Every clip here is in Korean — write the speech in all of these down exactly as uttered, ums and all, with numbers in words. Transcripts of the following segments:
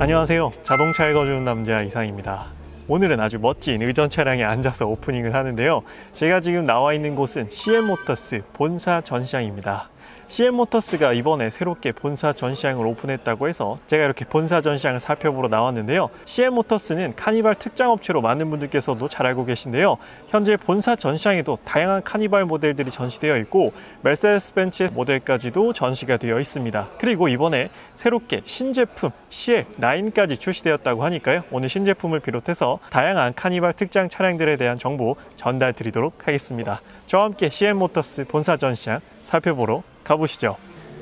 안녕하세요. 자동차 읽어주는 남자 이상입니다. 오늘은 아주 멋진 의전 차량에 앉아서 오프닝을 하는데요. 제가 지금 나와 있는 곳은 씨엠모터스 본사 전시장입니다. 씨엠모터스가 이번에 새롭게 본사 전시장을 오픈했다고 해서 제가 이렇게 본사 전시장을 살펴보러 나왔는데요. 씨엠모터스는 카니발 특장 업체로 많은 분들께서도 잘 알고 계신데요. 현재 본사 전시장에도 다양한 카니발 모델들이 전시되어 있고 메르세데스 벤츠의 모델까지도 전시가 되어 있습니다. 그리고 이번에 새롭게 신제품 씨엘 나인까지 출시되었다고 하니까요. 오늘 신제품을 비롯해서 다양한 카니발 특장 차량들에 대한 정보 전달 드리도록 하겠습니다. 저와 함께 씨엠모터스 본사 전시장 살펴보러 가보시죠.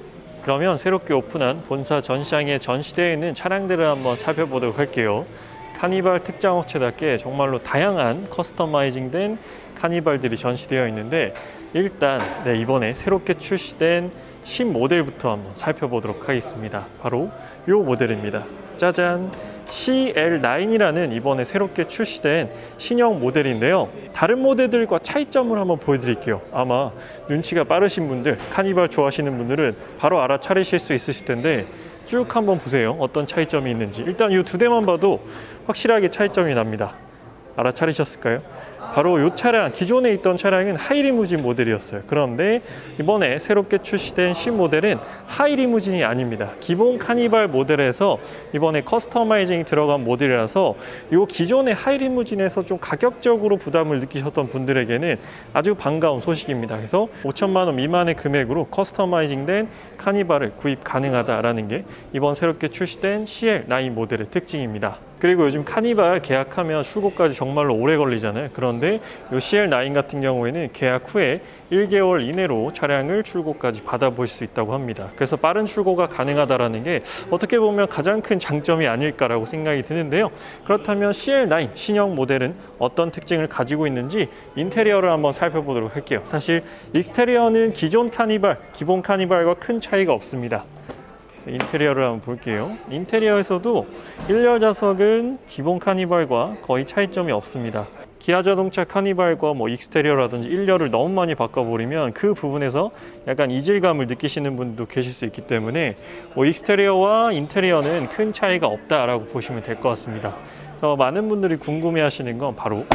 그러면 새롭게 오픈한 본사 전시장에 전시되어 있는 차량들을 한번 살펴보도록 할게요. 카니발 특장 업체답게 정말로 다양한 커스터마이징된 카니발들이 전시되어 있는데 일단 네, 이번에 새롭게 출시된 신모델부터 한번 살펴보도록 하겠습니다. 바로 이 모델입니다. 짜잔! 씨엘 나인이라는 이번에 새롭게 출시된 신형 모델인데요. 다른 모델들과 차이점을 한번 보여드릴게요. 아마 눈치가 빠르신 분들, 카니발 좋아하시는 분들은 바로 알아차리실 수 있으실 텐데 쭉 한번 보세요. 어떤 차이점이 있는지. 일단 이 두 대만 봐도 확실하게 차이점이 납니다. 알아차리셨을까요? 바로 이 차량, 기존에 있던 차량은 하이리무진 모델이었어요. 그런데 이번에 새롭게 출시된 신모델은 하이리무진이 아닙니다. 기본 카니발 모델에서 이번에 커스터마이징이 들어간 모델이라서 이 기존의 하이리무진에서 좀 가격적으로 부담을 느끼셨던 분들에게는 아주 반가운 소식입니다. 그래서 오천만 원 미만의 금액으로 커스터마이징된 카니발을 구입 가능하다라는 게 이번 새롭게 출시된 씨엘 나인 모델의 특징입니다. 그리고 요즘 카니발 계약하면 출고까지 정말로 오래 걸리잖아요. 그런데 이 씨엘 나인 같은 경우에는 계약 후에 일 개월 이내로 차량을 출고까지 받아보실 수 있다고 합니다. 그래서 빠른 출고가 가능하다는 게 어떻게 보면 가장 큰 장점이 아닐까라고 생각이 드는데요. 그렇다면 씨엘 나인 신형 모델은 어떤 특징을 가지고 있는지 인테리어를 한번 살펴보도록 할게요. 사실 익스테리어는 기존 카니발, 기본 카니발과 큰 차이가 없습니다. 인테리어를 한번 볼게요. 인테리어에서도 일 열 좌석은 기본 카니발과 거의 차이점이 없습니다. 기아 자동차 카니발과 뭐 익스테리어라든지 일 열을 너무 많이 바꿔버리면 그 부분에서 약간 이질감을 느끼시는 분도 계실 수 있기 때문에 뭐 익스테리어와 인테리어는 큰 차이가 없다라고 보시면 될 것 같습니다. 그래서 많은 분들이 궁금해하시는 건 바로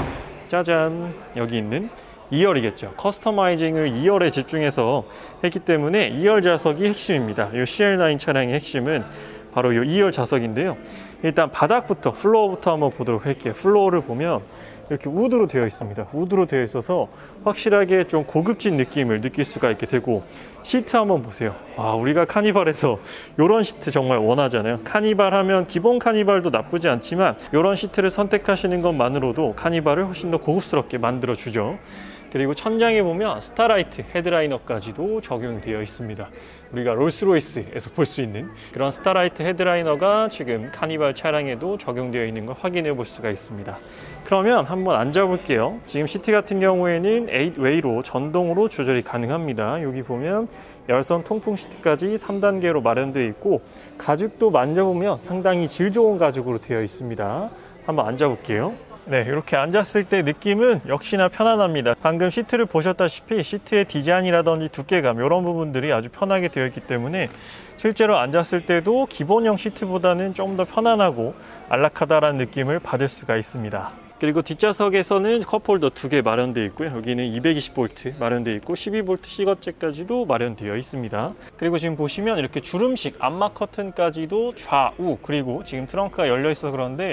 짜잔! 여기 있는 이 열이겠죠. 커스터마이징을 이 열에 집중해서 했기 때문에 이 열 좌석이 핵심입니다. 이 씨엘 나인 차량의 핵심은 바로 이 이 열 좌석인데요. 일단 바닥부터, 플로어부터 한번 보도록 할게요. 플로어를 보면 이렇게 우드로 되어 있습니다. 우드로 되어 있어서 확실하게 좀 고급진 느낌을 느낄 수가 있게 되고 시트 한번 보세요. 아, 우리가 카니발에서 이런 시트 정말 원하잖아요. 카니발 하면 기본 카니발도 나쁘지 않지만 이런 시트를 선택하시는 것만으로도 카니발을 훨씬 더 고급스럽게 만들어주죠. 그리고 천장에 보면 스타라이트 헤드라이너까지도 적용되어 있습니다. 우리가 롤스로이스에서 볼 수 있는 그런 스타라이트 헤드라이너가 지금 카니발 차량에도 적용되어 있는 걸 확인해 볼 수가 있습니다. 그러면 한번 앉아 볼게요. 지금 시트 같은 경우에는 에잇 웨이로 전동으로 조절이 가능합니다. 여기 보면 열선 통풍 시트까지 삼 단계로 마련되어 있고 가죽도 만져보면 상당히 질 좋은 가죽으로 되어 있습니다. 한번 앉아 볼게요. 네, 이렇게 앉았을 때 느낌은 역시나 편안합니다. 방금 시트를 보셨다시피 시트의 디자인이라든지 두께감 이런 부분들이 아주 편하게 되어 있기 때문에 실제로 앉았을 때도 기본형 시트보다는 좀 더 편안하고 안락하다라는 느낌을 받을 수가 있습니다. 그리고 뒷좌석에서는 컵홀더 두 개 마련되어 있고요. 여기는 이백이십 볼트 마련되어 있고 십이 볼트 C거째까지도 마련되어 있습니다. 그리고 지금 보시면 이렇게 주름식 암막 커튼까지도 좌우, 그리고 지금 트렁크가 열려 있어서 그런데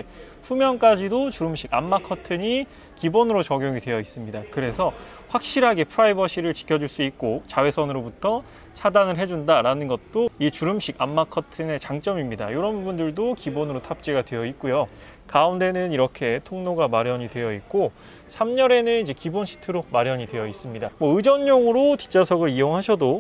후면까지도 주름식 암막 커튼이 기본으로 적용이 되어 있습니다. 그래서 확실하게 프라이버시를 지켜줄 수 있고 자외선으로부터 차단을 해준다라는 것도 이 주름식 암막 커튼의 장점입니다. 이런 부분들도 기본으로 탑재가 되어 있고요. 가운데는 이렇게 통로가 마련이 되어 있고 삼 열에는 이제 기본 시트로 마련이 되어 있습니다. 뭐 의전용으로 뒷좌석을 이용하셔도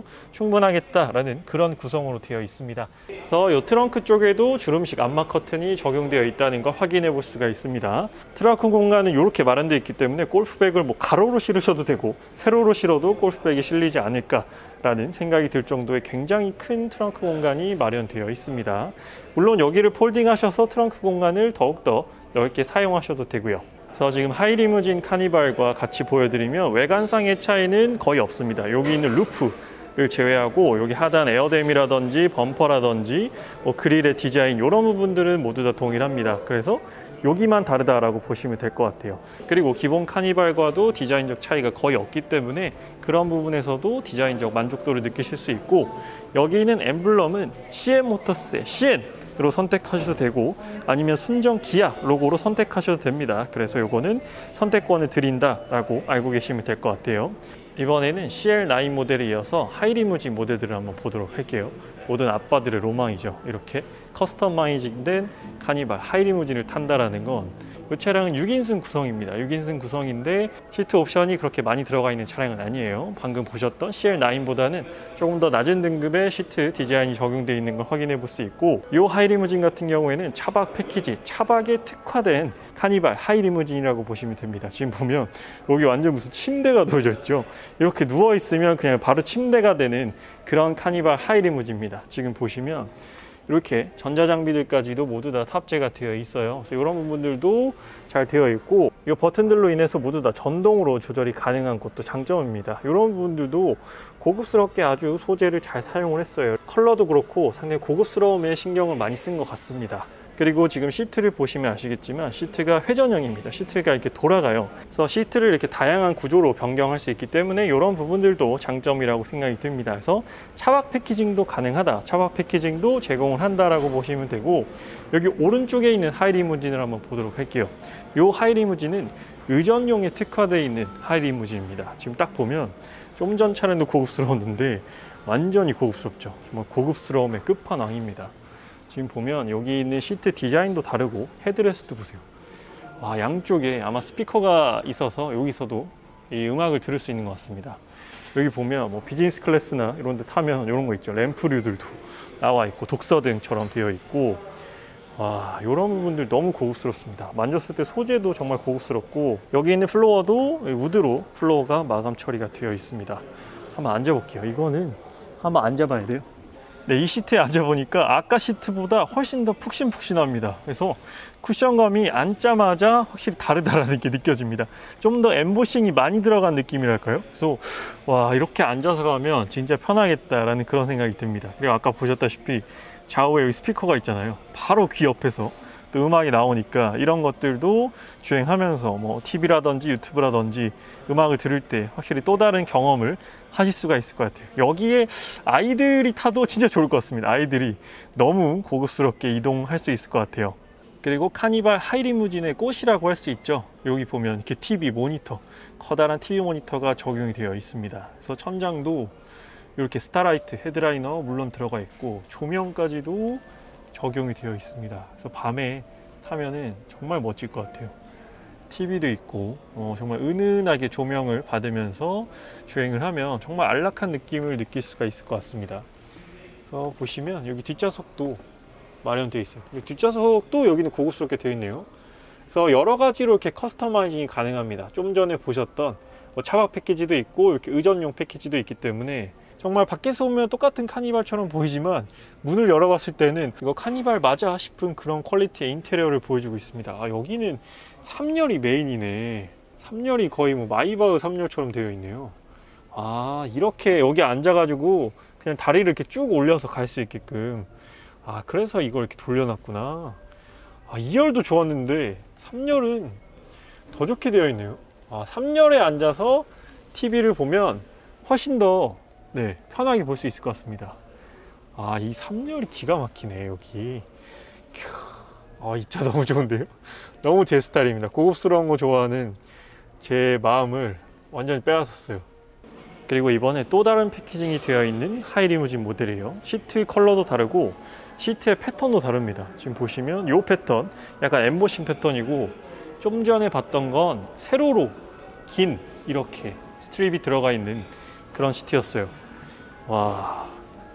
충분하겠다라는 그런 구성으로 되어 있습니다. 그래서 이 트렁크 쪽에도 주름식 암막 커튼이 적용되어 있다는 걸 확인해 볼 수가 있습니다. 트렁크 공간은 이렇게 마련되어 있기 때문에 골프백을 뭐 가로로 실으셔도 되고 세로로 실어도 골프백이 실리지 않을까라는 생각이 들 정도의 굉장히 큰 트렁크 공간이 마련되어 있습니다. 물론 여기를 폴딩하셔서 트렁크 공간을 더욱더 넓게 사용하셔도 되고요. 그래서 지금 하이리무진 카니발과 같이 보여드리면 외관상의 차이는 거의 없습니다. 여기 있는 루프 제외하고 여기 하단 에어댐이라든지 범퍼라든지 뭐 그릴의 디자인 이런 부분들은 모두 다 동일합니다. 그래서 여기만 다르다라고 보시면 될 것 같아요. 그리고 기본 카니발과도 디자인적 차이가 거의 없기 때문에 그런 부분에서도 디자인적 만족도를 느끼실 수 있고, 여기 있는 엠블럼은 씨엠모터스의 씨엔으로 선택하셔도 되고 아니면 순정 기아 로고로 선택하셔도 됩니다. 그래서 요거는 선택권을 드린다라고 알고 계시면 될 것 같아요. 이번에는 씨엘 나인 모델에 이어서 하이리무진 모델들을 한번 보도록 할게요. 모든 아빠들의 로망이죠. 이렇게 커스터마이징된 카니발 하이리무진을 탄다라는 건, 이 차량은 육 인승 구성입니다. 육 인승 구성인데 시트 옵션이 그렇게 많이 들어가 있는 차량은 아니에요. 방금 보셨던 씨엘 나인보다는 조금 더 낮은 등급의 시트 디자인이 적용되어 있는 걸 확인해 볼 수 있고, 이 하이리무진 같은 경우에는 차박 패키지, 차박에 특화된 카니발 하이리무진이라고 보시면 됩니다. 지금 보면 여기 완전 무슨 침대가 놓여져 있죠. 이렇게 누워 있으면 그냥 바로 침대가 되는 그런 카니발 하이리무진입니다. 지금 보시면 이렇게 전자장비들까지도 모두 다 탑재가 되어 있어요. 그래서 이런 부분들도 잘 되어 있고, 이 버튼들로 인해서 모두 다 전동으로 조절이 가능한 것도 장점입니다. 이런 부분들도 고급스럽게 아주 소재를 잘 사용을 했어요. 컬러도 그렇고 상당히 고급스러움에 신경을 많이 쓴 것 같습니다. 그리고 지금 시트를 보시면 아시겠지만 시트가 회전형입니다. 시트가 이렇게 돌아가요. 그래서 시트를 이렇게 다양한 구조로 변경할 수 있기 때문에 이런 부분들도 장점이라고 생각이 듭니다. 그래서 차박 패키징도 가능하다, 차박 패키징도 제공을 한다라고 보시면 되고, 여기 오른쪽에 있는 하이리무진을 한번 보도록 할게요. 이 하이리무진은 의전용에 특화되어 있는 하이리무진입니다. 지금 딱 보면 좀 전 차량도 고급스러웠는데 완전히 고급스럽죠. 정말 고급스러움의 끝판왕입니다. 지금 보면 여기 있는 시트 디자인도 다르고 헤드레스트 보세요. 와, 양쪽에 아마 스피커가 있어서 여기서도 이 음악을 들을 수 있는 것 같습니다. 여기 보면 뭐 비즈니스 클래스나 이런 데 타면 이런 거 있죠. 램프류들도 나와 있고 독서등처럼 되어 있고, 와, 이런 부분들 너무 고급스럽습니다. 만졌을 때 소재도 정말 고급스럽고, 여기 있는 플로어도 우드로 플로어가 마감 처리가 되어 있습니다. 한번 앉아볼게요. 이거는 한번 앉아봐야 돼요. 네, 이 시트에 앉아보니까 아까 시트보다 훨씬 더 푹신푹신합니다. 그래서 쿠션감이 앉자마자 확실히 다르다라는 게 느껴집니다. 좀 더 엠보싱이 많이 들어간 느낌이랄까요? 그래서 와, 이렇게 앉아서 가면 진짜 편하겠다라는 그런 생각이 듭니다. 그리고 아까 보셨다시피 좌우에 여기 스피커가 있잖아요. 바로 귀 옆에서 또 음악이 나오니까 이런 것들도 주행하면서 뭐 티비라든지 유튜브라든지 음악을 들을 때 확실히 또 다른 경험을 하실 수가 있을 것 같아요. 여기에 아이들이 타도 진짜 좋을 것 같습니다. 아이들이 너무 고급스럽게 이동할 수 있을 것 같아요. 그리고 카니발 하이리무진의 꽃이라고 할 수 있죠. 여기 보면 이렇게 티비 모니터, 커다란 티비 모니터가 적용이 되어 있습니다. 그래서 천장도 이렇게 스타라이트 헤드라이너 물론 들어가 있고 조명까지도 적용이 되어 있습니다. 그래서 밤에 타면은 정말 멋질 것 같아요. 티비도 있고 어, 정말 은은하게 조명을 받으면서 주행을 하면 정말 안락한 느낌을 느낄 수가 있을 것 같습니다. 그래서 보시면 여기 뒷좌석도 마련되어 있어요. 뒷좌석도 여기는 고급스럽게 되어 있네요. 그래서 여러 가지로 이렇게 커스터마이징이 가능합니다. 좀 전에 보셨던 뭐 차박 패키지도 있고 이렇게 의전용 패키지도 있기 때문에 정말 밖에서 보면 똑같은 카니발처럼 보이지만 문을 열어봤을 때는 이거 카니발 맞아 싶은 그런 퀄리티의 인테리어를 보여주고 있습니다. 아, 여기는 삼 열이 메인이네. 삼 열이 거의 뭐 마이바흐 삼 열처럼 되어 있네요. 아, 이렇게 여기 앉아가지고 그냥 다리를 이렇게 쭉 올려서 갈 수 있게끔, 아, 그래서 이걸 이렇게 돌려놨구나. 아, 이 열도 좋았는데 삼 열은 더 좋게 되어 있네요. 아, 삼 열에 앉아서 티비를 보면 훨씬 더 네, 편하게 볼 수 있을 것 같습니다. 아, 이 삼 열이 기가 막히네, 여기. 아, 이 차 너무 좋은데요? 너무 제 스타일입니다. 고급스러운 거 좋아하는 제 마음을 완전히 빼앗았어요. 그리고 이번에 또 다른 패키징이 되어 있는 하이리무진 모델이에요. 시트 컬러도 다르고 시트의 패턴도 다릅니다. 지금 보시면 이 패턴 약간 엠보싱 패턴이고, 좀 전에 봤던 건 세로로 긴 이렇게 스트립이 들어가 있는 그런 시트였어요. 와,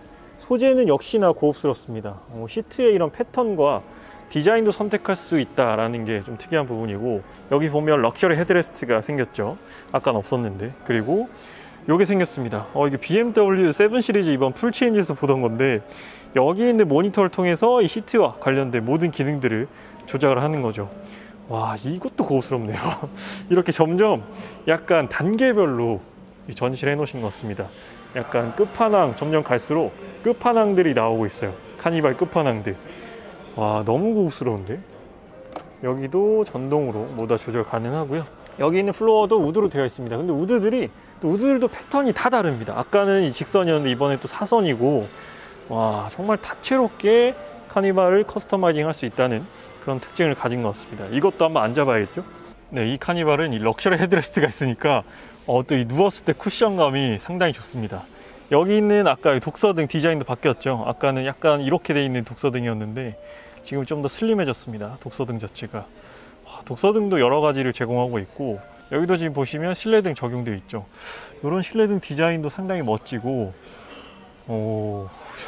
소재는 역시나 고급스럽습니다. 어, 시트의 이런 패턴과 디자인도 선택할 수 있다라는 게 좀 특이한 부분이고, 여기 보면 럭셔리 헤드레스트가 생겼죠. 아까는 없었는데. 그리고 요게 생겼습니다. 어, 이게 비엠더블유 세븐 시리즈 이번 풀체인지에서 보던 건데, 여기 있는 모니터를 통해서 이 시트와 관련된 모든 기능들을 조작을 하는 거죠. 와, 이것도 고급스럽네요. 이렇게 점점 약간 단계별로 전시를 해 놓으신 것 같습니다. 약간 끝판왕 점점 갈수록 끝판왕들이 나오고 있어요. 카니발 끝판왕들. 와, 너무 고급스러운데? 여기도 전동으로 모다 조절 가능하고요. 여기 있는 플로어도 우드로 되어 있습니다. 근데 우드들이 또 우드들도 패턴이 다 다릅니다. 아까는 이 직선이었는데 이번에 또 사선이고, 와, 정말 다채롭게 카니발을 커스터마이징 할 수 있다는 그런 특징을 가진 것 같습니다. 이것도 한번 앉아봐야겠죠? 네, 이 카니발은 이 럭셔리 헤드레스트가 있으니까 어, 또 이 누웠을 때 쿠션감이 상당히 좋습니다. 여기 있는 아까 독서등 디자인도 바뀌었죠. 아까는 약간 이렇게 돼 있는 독서등이었는데 지금 좀 더 슬림해졌습니다. 독서등 자체가. 와, 독서등도 여러 가지를 제공하고 있고, 여기도 지금 보시면 실내등 적용되어 있죠. 이런 실내등 디자인도 상당히 멋지고, 오.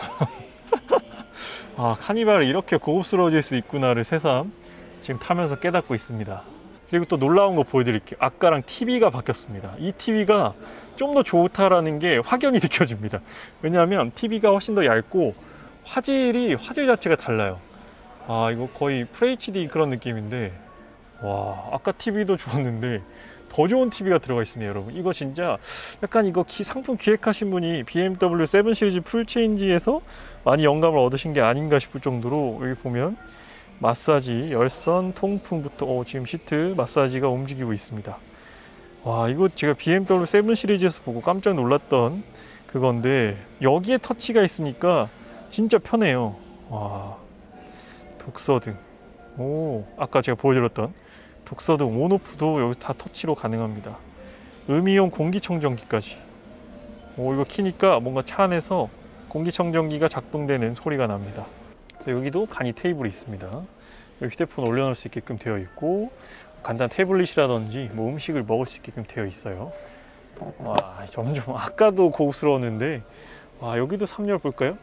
아, 카니발이 이렇게 고급스러워질 수 있구나를 새삼 지금 타면서 깨닫고 있습니다. 그리고 또 놀라운 거 보여드릴게요. 아까랑 티비가 바뀌었습니다. 이 티비가 좀 더 좋다라는 게 확연히 느껴집니다. 왜냐하면 티비가 훨씬 더 얇고 화질이 화질 자체가 달라요. 아, 이거 거의 풀에이치디 그런 느낌인데, 와, 아까 티비도 좋았는데 더 좋은 티비가 들어가 있습니다, 여러분. 이거 진짜 약간 이거 기, 상품 기획하신 분이 비엠더블유 세븐 시리즈 풀체인지에서 많이 영감을 얻으신 게 아닌가 싶을 정도로, 여기 보면 마사지, 열선, 통풍부터 어, 지금 시트 마사지가 움직이고 있습니다. 와, 이거 제가 비엠더블유 세븐 시리즈에서 보고 깜짝 놀랐던 그건데 여기에 터치가 있으니까 진짜 편해요. 와, 독서등, 오, 아까 제가 보여드렸던 독서등 온오프도 여기서 다 터치로 가능합니다. 음이온 공기청정기까지. 오, 이거 키니까 뭔가 차 안에서 공기청정기가 작동되는 소리가 납니다. 그래서 여기도 간이 테이블이 있습니다. 여기 휴대폰 올려놓을 수 있게끔 되어 있고, 간단 태블릿이라든지 뭐 음식을 먹을 수 있게끔 되어 있어요. 와, 점점 아까도 고급스러웠는데, 와, 여기도 삼 열 볼까요?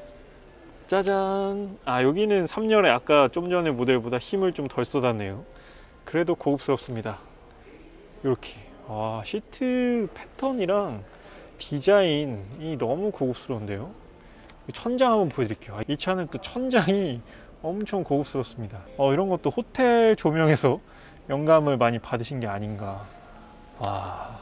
짜잔. 아, 여기는 삼 열에 아까 좀 전에 모델보다 힘을 좀 덜 쏟았네요. 그래도 고급스럽습니다. 이렇게. 와, 시트 패턴이랑 디자인이 너무 고급스러운데요. 천장 한번 보여드릴게요. 이 차는 또 천장이 엄청 고급스럽습니다. 어, 이런 것도 호텔 조명에서 영감을 많이 받으신 게 아닌가. 와,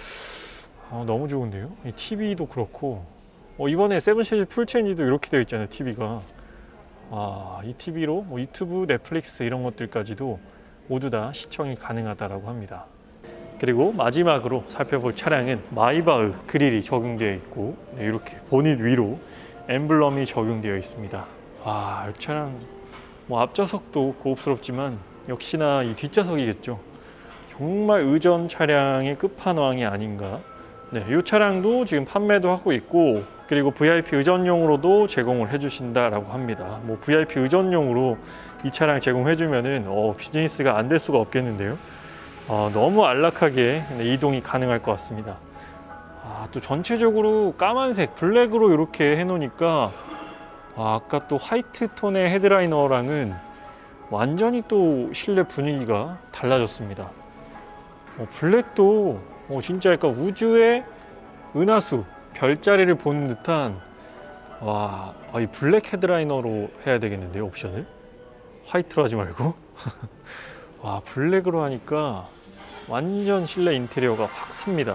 어, 너무 좋은데요. 이 티비도 그렇고, 어, 이번에 세븐 시리즈 풀체인지도 이렇게 되어 있잖아요, 티비가. 와, 이 티비로 뭐 유튜브, 넷플릭스 이런 것들까지도 모두 다 시청이 가능하다고 합니다. 그리고 마지막으로 살펴볼 차량은 마이바흐 그릴이 적용되어 있고, 네, 이렇게 보닛 위로 엠블럼이 적용되어 있습니다. 와, 이 차량 뭐 앞좌석도 고급스럽지만 역시나 이 뒷좌석이겠죠. 정말 의전 차량의 끝판왕이 아닌가. 네, 이 차량도 지금 판매도 하고 있고, 그리고 브이아이피 의전용으로도 제공을 해주신다라고 합니다. 뭐 브이아이피 의전용으로 이 차량 제공해주면은 어, 비즈니스가 안 될 수가 없겠는데요. 어, 너무 안락하게 이동이 가능할 것 같습니다. 아, 또 전체적으로 까만색, 블랙으로 이렇게 해놓으니까, 아, 아까 또 화이트 톤의 헤드라이너랑은 완전히 또 실내 분위기가 달라졌습니다. 어, 블랙도 어, 진짜 약간 우주의 은하수, 별자리를 보는 듯한, 와, 아, 이 블랙 헤드라이너로 해야 되겠는데요, 옵션을? 화이트로 하지 말고. 와, 블랙으로 하니까 완전 실내 인테리어가 확 삽니다.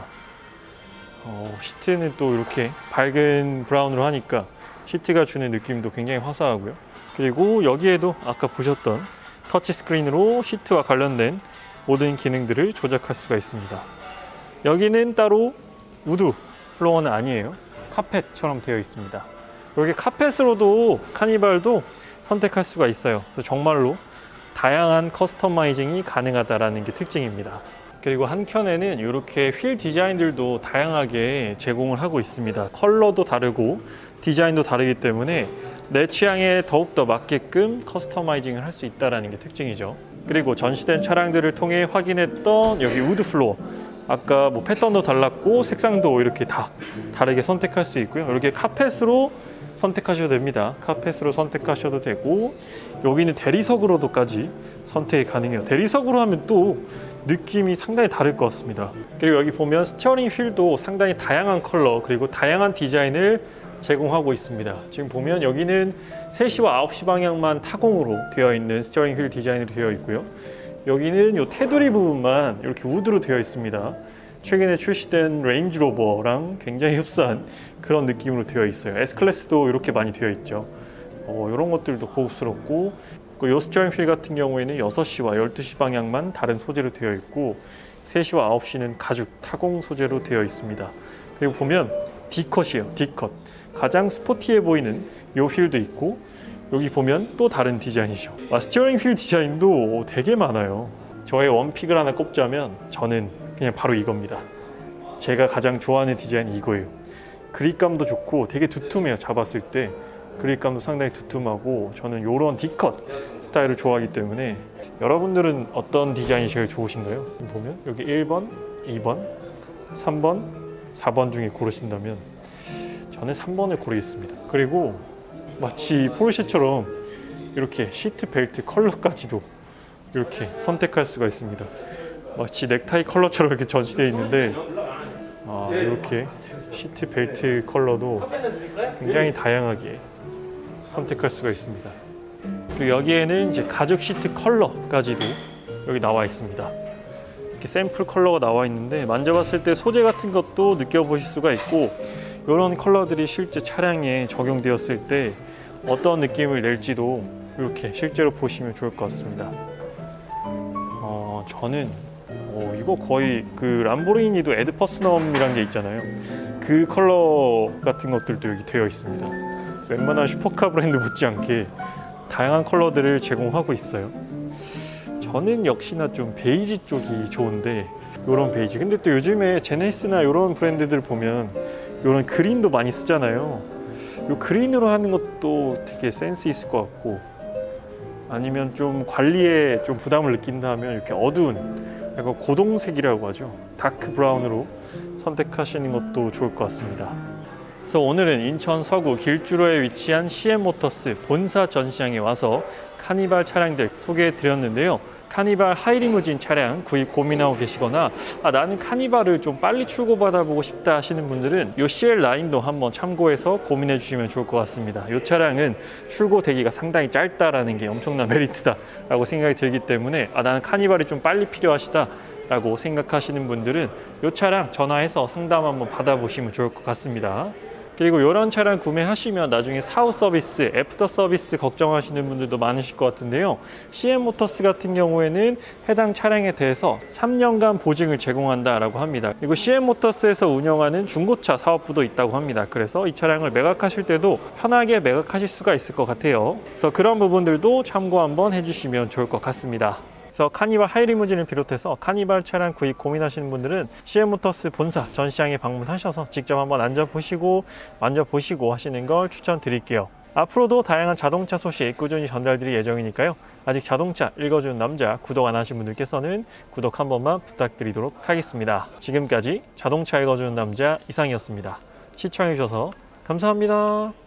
어, 시트는 또 이렇게 밝은 브라운으로 하니까 시트가 주는 느낌도 굉장히 화사하고요. 그리고 여기에도 아까 보셨던 터치스크린으로 시트와 관련된 모든 기능들을 조작할 수가 있습니다. 여기는 따로 우드 플로어는 아니에요. 카펫처럼 되어 있습니다. 이렇게 카펫으로도 카니발도 선택할 수가 있어요. 그래서 정말로 다양한 커스터마이징이 가능하다는 게 특징입니다. 그리고 한켠에는 이렇게 휠 디자인들도 다양하게 제공을 하고 있습니다. 컬러도 다르고 디자인도 다르기 때문에 내 취향에 더욱더 맞게끔 커스터마이징을 할 수 있다는 게 특징이죠. 그리고 전시된 차량들을 통해 확인했던 여기 우드 플로어, 아까 뭐 패턴도 달랐고 색상도 이렇게 다 다르게 선택할 수 있고요. 이렇게 카펫으로 선택하셔도 됩니다. 카펫으로 선택하셔도 되고, 여기는 대리석으로도까지 선택이 가능해요. 대리석으로 하면 또 느낌이 상당히 다를 것 같습니다. 그리고 여기 보면 스티어링 휠도 상당히 다양한 컬러 그리고 다양한 디자인을 제공하고 있습니다. 지금 보면 여기는 세 시와 아홉 시 방향만 타공으로 되어 있는 스티어링 휠 디자인으로 되어 있고요. 여기는 이 테두리 부분만 이렇게 우드로 되어 있습니다. 최근에 출시된 레인지로버랑 굉장히 흡사한 그런 느낌으로 되어 있어요. S클래스도 이렇게 많이 되어 있죠. 어, 이런 것들도 고급스럽고, 이 스티어링 휠 같은 경우에는 여섯 시와 열두 시 방향만 다른 소재로 되어 있고, 세 시와 아홉 시는 가죽 타공 소재로 되어 있습니다. 그리고 보면 D컷이에요. D컷. 가장 스포티해 보이는 이 휠도 있고, 여기 보면 또 다른 디자인이죠. 아, 스티어링 휠 디자인도 되게 많아요. 저의 원픽을 하나 꼽자면 저는 그냥 바로 이겁니다. 제가 가장 좋아하는 디자인이 이거예요. 그립감도 좋고 되게 두툼해요. 잡았을 때 그립감도 상당히 두툼하고, 저는 이런 D컷 스타일을 좋아하기 때문에. 여러분들은 어떤 디자인이 제일 좋으신가요? 보면 여기 일 번, 이 번, 삼 번, 사 번 중에 고르신다면 저는 삼 번을 고르겠습니다. 그리고 마치 포르쉐처럼 이렇게 시트 벨트 컬러까지도 이렇게 선택할 수가 있습니다. 마치 넥타이 컬러처럼 이렇게 전시되어 있는데, 아, 이렇게 시트 벨트 컬러도 굉장히 다양하게 선택할 수가 있습니다. 그리고 여기에는 이제 가죽 시트 컬러까지도 여기 나와 있습니다. 이렇게 샘플 컬러가 나와 있는데, 만져봤을 때 소재 같은 것도 느껴보실 수가 있고, 이런 컬러들이 실제 차량에 적용되었을 때 어떤 느낌을 낼지도 이렇게 실제로 보시면 좋을 것 같습니다. 어, 저는 어, 이거 거의 그 람보르기니도 에드퍼스넘이란 게 있잖아요. 그 컬러 같은 것들도 여기 되어 있습니다. 웬만한 슈퍼카 브랜드 못지않게 다양한 컬러들을 제공하고 있어요. 저는 역시나 좀 베이지 쪽이 좋은데, 이런 베이지. 근데 또 요즘에 제네시스나 이런 브랜드들 보면 이런 그린도 많이 쓰잖아요. 이 그린으로 하는 것도 되게 센스 있을 것 같고, 아니면 좀 관리에 좀 부담을 느낀다면 이렇게 어두운 약간 고동색이라고 하죠. 다크 브라운으로 선택하시는 것도 좋을 것 같습니다. 그래서 오늘은 인천 서구 길주로에 위치한 씨엠모터스 본사 전시장에 와서 카니발 차량들 소개해 드렸는데요. 카니발 하이리무진 차량 구입 고민하고 계시거나, 아, 나는 카니발을 좀 빨리 출고받아보고 싶다 하시는 분들은 이 씨엘 라인도 한번 참고해서 고민해 주시면 좋을 것 같습니다. 이 차량은 출고 대기가 상당히 짧다라는 게 엄청난 메리트다 라고 생각이 들기 때문에, 아, 나는 카니발이 좀 빨리 필요하시다 라고 생각하시는 분들은 이 차량 전화해서 상담 한번 받아보시면 좋을 것 같습니다. 그리고 이런 차량 구매하시면 나중에 사후 서비스, 애프터 서비스 걱정하시는 분들도 많으실 것 같은데요. 씨엠모터스 같은 경우에는 해당 차량에 대해서 삼 년간 보증을 제공한다라고 합니다. 그리고 씨엠모터스에서 운영하는 중고차 사업부도 있다고 합니다. 그래서 이 차량을 매각하실 때도 편하게 매각하실 수가 있을 것 같아요. 그래서 그런 부분들도 참고 한번 해주시면 좋을 것 같습니다. 그래서 카니발 하이리무진을 비롯해서 카니발 차량 구입 고민하시는 분들은 씨엠모터스 본사 전시장에 방문하셔서 직접 한번 앉아보시고 만져보시고 하시는 걸 추천드릴게요. 앞으로도 다양한 자동차 소식 꾸준히 전달드릴 예정이니까요. 아직 자동차 읽어주는 남자 구독 안 하신 분들께서는 구독 한 번만 부탁드리도록 하겠습니다. 지금까지 자동차 읽어주는 남자 이상이었습니다. 시청해주셔서 감사합니다.